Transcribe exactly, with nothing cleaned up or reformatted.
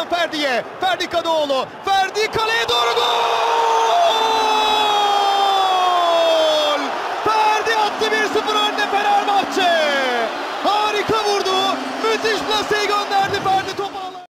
Hakan Ferdi'ye. Ferdi Kadıoğlu. Ferdi kaleye doğru gol! Ferdi attı, bir sıfır önde Fenerbahçe. Harika vurdu. Müthiş plaseyi gönderdi.